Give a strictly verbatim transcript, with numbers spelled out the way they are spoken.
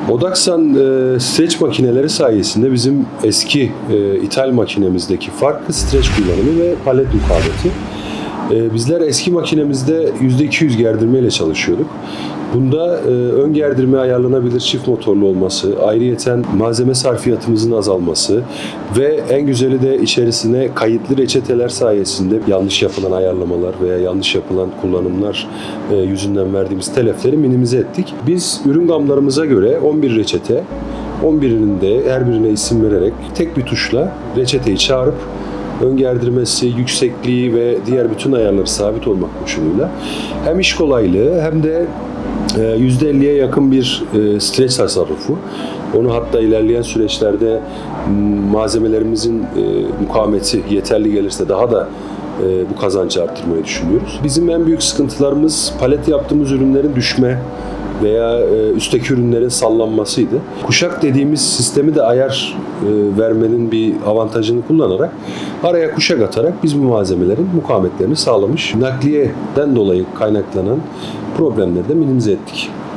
Odaksan e, streç makineleri sayesinde bizim eski e, ithal makinemizdeki farkı streç kullanımı ve palet mukaveti. E, bizler eski makinemizde yüzde iki yüz gerdirme ile çalışıyorduk. Bunda e, ön gerdirme ayarlanabilir çift motorlu olması, ayrıyeten malzeme sarfiyatımızın azalması ve en güzeli de içerisine kayıtlı reçeteler sayesinde yanlış yapılan ayarlamalar veya yanlış yapılan kullanımlar e, yüzünden verdiğimiz telefleri minimize ettik. Biz ürün gamlarımıza göre on bir reçete, on birinin de her birine isim vererek tek bir tuşla reçeteyi çağırıp ön gerdirmesi, yüksekliği ve diğer bütün ayarları sabit olmak koşuluyla hem iş kolaylığı hem de yüzde elliye yakın bir streç tasarrufu. Onu hatta ilerleyen süreçlerde malzemelerimizin mukavemeti yeterli gelirse daha da bu kazancı arttırmayı düşünüyoruz. Bizim en büyük sıkıntılarımız palet yaptığımız ürünlerin düşme veya üstteki ürünlerin sallanmasıydı. Kuşak dediğimiz sistemi de ayar vermenin bir avantajını kullanarak araya kuşak atarak biz bu malzemelerin mukavemetlerini sağlamış. Nakliyeden dolayı kaynaklanan problemleri de minimize ettik.